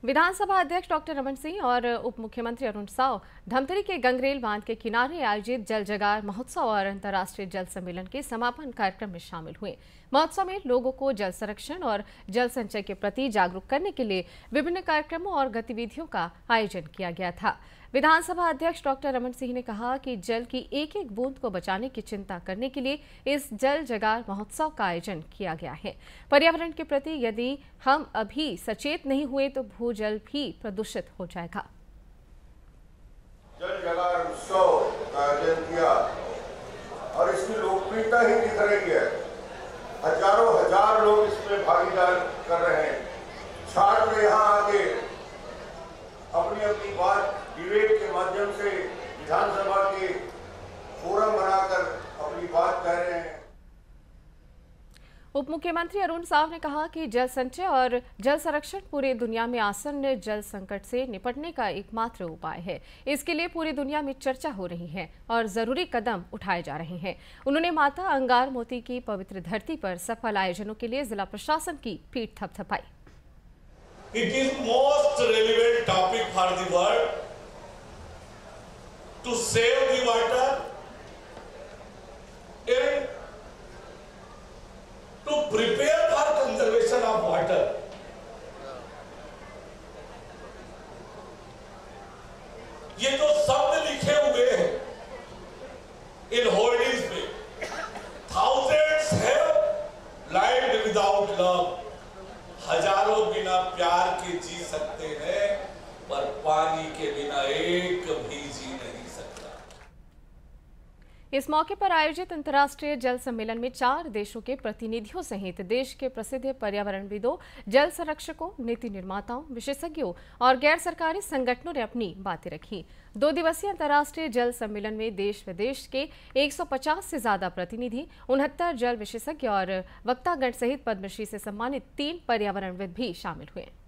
विधानसभा अध्यक्ष डॉक्टर रमन सिंह और उप मुख्यमंत्री अरुण साव धमतरी के गंगरेल बांध के किनारे आयोजित जल जगार महोत्सव और अंतर्राष्ट्रीय जल सम्मेलन के समापन कार्यक्रम में शामिल हुए। महोत्सव में लोगों को जल संरक्षण और जल संचय के प्रति जागरूक करने के लिए विभिन्न कार्यक्रमों और गतिविधियों का आयोजन किया गया था। विधानसभा अध्यक्ष डॉक्टर रमन सिंह ने कहा कि जल की एक एक बूंद को बचाने की चिंता करने के लिए इस जल जगार महोत्सव का आयोजन किया गया है। पर्यावरण के प्रति यदि हम अभी सचेत नहीं हुए तो भूजल भी प्रदूषित हो जाएगा। जल जगार उत्सव का आयोजन किया और इसकी लोकप्रियता ही दिख रही है। हजारों हजार लोग इसमें भागीदार कर रहे हैं। छात्र यहाँ आके अपनी अपनी बात डिबेट के माध्यम से विधानसभा के फोरम बनाकर अपनी बात कह रहे हैं। उप मुख्यमंत्री अरुण साव ने कहा कि जल संचय और जल संरक्षण पूरी दुनिया में आसन्न जल संकट से निपटने का एकमात्र उपाय है। इसके लिए पूरी दुनिया में चर्चा हो रही है और जरूरी कदम उठाए जा रहे हैं। उन्होंने माता अंगार मोती की पवित्र धरती पर सफल आयोजनों के लिए जिला प्रशासन की पीठ थपथपाई। It is most relevant topic for the world to save the water and to prepare for conservation of water. ये जो शब्द लिखे हुए हैं इन होर्डिंग्स पे, thousands have lived without love. हजारों बिना प्यार के जी सकते हैं, पर पानी के बिना एक भी जी नहीं सकता। इस मौके पर आयोजित अंतर्राष्ट्रीय जल सम्मेलन में 4 देशों के प्रतिनिधियों सहित देश के प्रसिद्ध पर्यावरणविदों, जल संरक्षकों, नीति निर्माताओं, विशेषज्ञों और गैर सरकारी संगठनों ने अपनी बातें रखी। 2 दिवसीय अंतर्राष्ट्रीय जल सम्मेलन में देश विदेश के 150 से ज्यादा प्रतिनिधि, 69 जल विशेषज्ञ और वक्तागण सहित पद्मश्री से सम्मानित 3 पर्यावरणविद भी शामिल हुए।